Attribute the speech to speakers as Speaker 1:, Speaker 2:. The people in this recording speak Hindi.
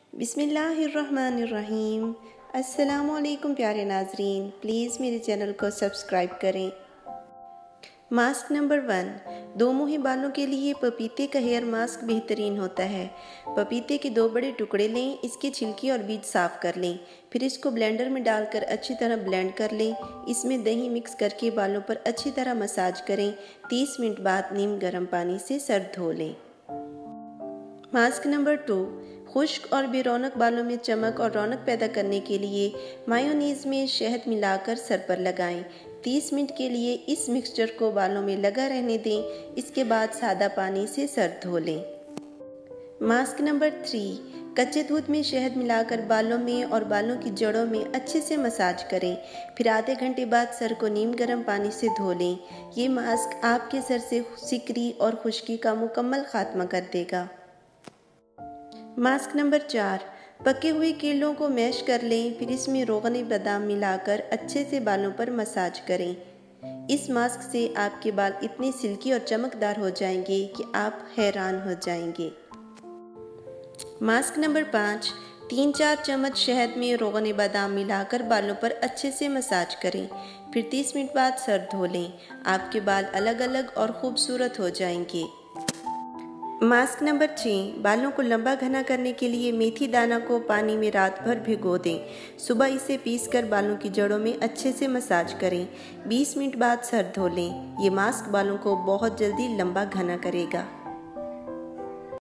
Speaker 1: बिस्मिल्लाहिर्रहमानिर्रहीम। अस्सलामुअलैकुम प्यारे नाजरीन, प्लीज़ मेरे चैनल को सब्सक्राइब करें। मास्क नंबर 1, दो मुँहे बालों के लिए पपीते का हेयर मास्क बेहतरीन होता है। पपीते के 2 बड़े टुकड़े लें, इसके छिलके और बीज साफ़ कर लें। फिर इसको ब्लेंडर में डालकर अच्छी तरह ब्लेंड कर लें। इसमें दही मिक्स करके बालों पर अच्छी तरह मसाज करें। 30 मिनट बाद नीम गर्म पानी से सर धो लें। मास्क नंबर 2, खुश्क और बेरौनक बालों में चमक और रौनक पैदा करने के लिए मायोनीज़ में शहद मिलाकर सर पर लगाएं। 30 मिनट के लिए इस मिक्सचर को बालों में लगा रहने दें। इसके बाद सादा पानी से सर धो लें। मास्क नंबर 3, कच्चे दूध में शहद मिलाकर बालों में और बालों की जड़ों में अच्छे से मसाज करें। फिर आधे घंटे बाद सर को नीम गर्म पानी से धो लें। ये मास्क आपके सर से सिकरी और खुश्की का मुकम्मल खात्मा कर देगा। मास्क नंबर 4, पके हुए केलों को मैश कर लें। फिर इसमें रोगन बादाम मिलाकर अच्छे से बालों पर मसाज करें। इस मास्क से आपके बाल इतने सिल्की और चमकदार हो जाएंगे कि आप हैरान हो जाएंगे। मास्क नंबर 5, 3-4 चम्मच शहद में रोगन बादाम मिलाकर बालों पर अच्छे से मसाज करें। फिर 30 मिनट बाद सर धो लें। आपके बाल अलग अलग और खूबसूरत हो जाएंगे। मास्क नंबर 6, बालों को लंबा घना करने के लिए मेथी दाना को पानी में रात भर भिगो दें। सुबह इसे पीसकर बालों की जड़ों में अच्छे से मसाज करें। 20 मिनट बाद सर धो लें। ये मास्क बालों को बहुत जल्दी लंबा घना करेगा।